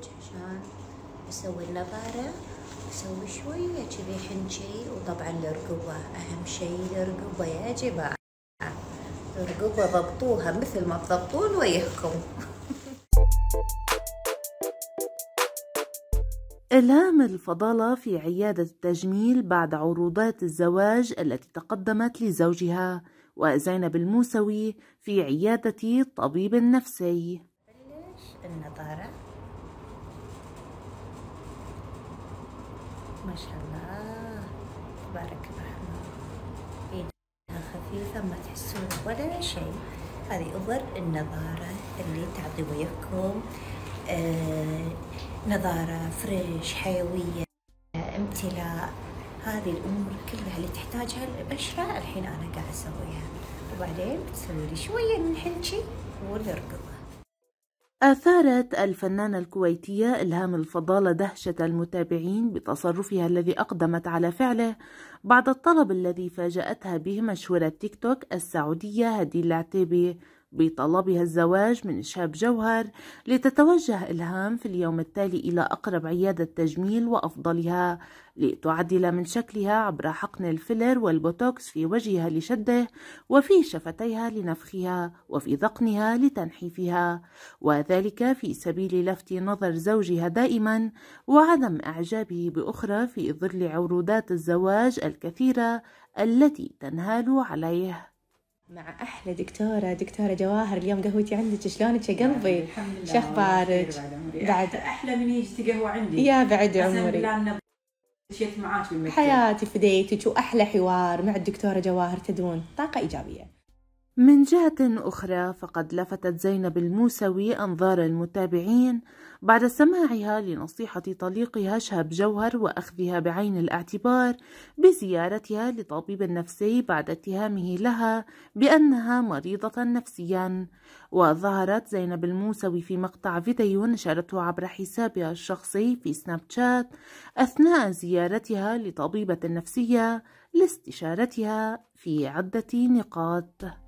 عشان أسوي النظارة، أسوي شوية كذي حنشي. وطبعا الرقبة أهم شي، الرقبة يا جماعة، الرقبة ضبطوها مثل ما تضبطون وياكم. إلهام الفضالة في عيادة التجميل بعد عروضات الزواج التي تقدمت لزوجها، وزينب الموسوي في عيادة الطبيب النفسي. بلش النظارة ما شاء الله تبارك الرحمن، ايدها خفيفة ما تحسون ولا شيء. هذه أظهر النظارة اللي تعطي وياكم نظارة فريش، حيوية، امتلاء، هذه الأمور كلها اللي تحتاجها البشرة الحين أنا قاعد أسويها. وبعدين بتسوي لي شوية من الحنشي والرقبة. آثارت الفنانة الكويتية إلهام الفضالة دهشة المتابعين بتصرفها الذي أقدمت على فعله بعد الطلب الذي فاجأتها به مشهورة تيك توك السعودية هدي العتيبي بطلبها الزواج من شاب جوهر، لتتوجه إلهام في اليوم التالي إلى أقرب عيادة تجميل وأفضلها لتعدل من شكلها عبر حقن الفيلر والبوتوكس في وجهها لشده، وفي شفتيها لنفخها، وفي ذقنها لتنحيفها، وذلك في سبيل لفت نظر زوجها دائما وعدم إعجابه بأخرى في ظل عروضات الزواج الكثيرة التي تنهال عليه. مع احلى دكتوره جواهر، اليوم قهوتي عندك، شلونك يا قلبي؟ الحمد لله. شو اخبارك؟ بعد احلى من يجي تقهوى عندي يا بعد عمري، مشيت معاك بالمكتب، حياتي فديتك، واحلى حوار مع الدكتوره جواهر، تدرون طاقه ايجابيه. من جهة أخرى فقد لفتت زينب الموسوي أنظار المتابعين بعد سماعها لنصيحة طليقها شهاب جوهر وأخذها بعين الاعتبار بزيارتها لطبيب نفسي بعد اتهامه لها بأنها مريضة نفسيا. وظهرت زينب الموسوي في مقطع فيديو نشرته عبر حسابها الشخصي في سناب شات أثناء زيارتها لطبيبة نفسية لاستشارتها في عدة نقاط.